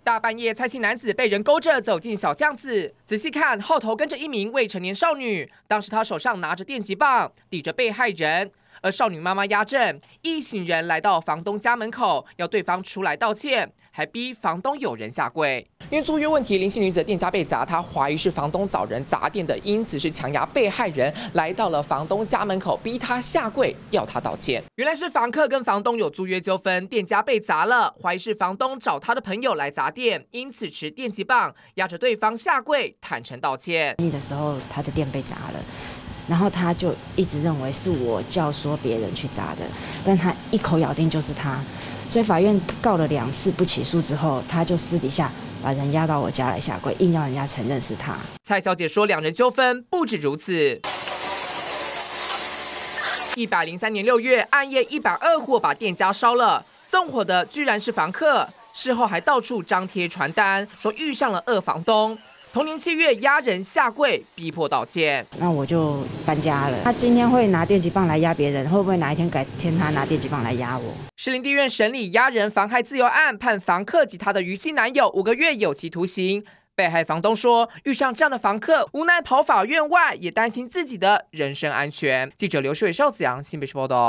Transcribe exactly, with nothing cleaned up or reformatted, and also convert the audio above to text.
大半夜，蔡姓男子被人勾着走进小巷子，仔细看，后头跟着一名未成年少女。当时他手上拿着电击棒，抵着被害人。而少女妈妈压阵，一行人来到房东家门口，要对方出来道歉，还逼房东有人下跪。因为租约问题，林姓女子的店家被砸，她怀疑是房东找人砸店的，因此是强压被害人来到了房东家门口，逼他下跪，要他道歉。原来是房客跟房东有租约纠纷，店家被砸了，怀疑是房东找他的朋友来砸店，因此持电击棒压着对方下跪，坦诚道歉。 的时候，他的店被砸了。然后他就一直认为是我教唆别人去砸的，但他一口咬定就是他，所以法院告了两次不起诉之后，他就私底下把人押到我家来下跪，硬要人家承认是他。 蔡小姐说，两人纠纷不止如此。一百零三年六月，暗夜一百二户把店家烧了，纵火的居然是房客，事后还到处张贴传单，说遇上了恶房东。同年七月，压人下跪，逼迫道歉。 那我就搬家了。他今天会拿电击棒来压别人，会不会哪一天改天他拿电击棒来压我？ 士林地院审理压人妨害自由案，判房客及他的余妻男友五个月有期徒刑。被害房东说，遇上这样的房客，无奈跑法院外，也担心自己的人身安全。记者刘世伟、邵子阳，新北市报道。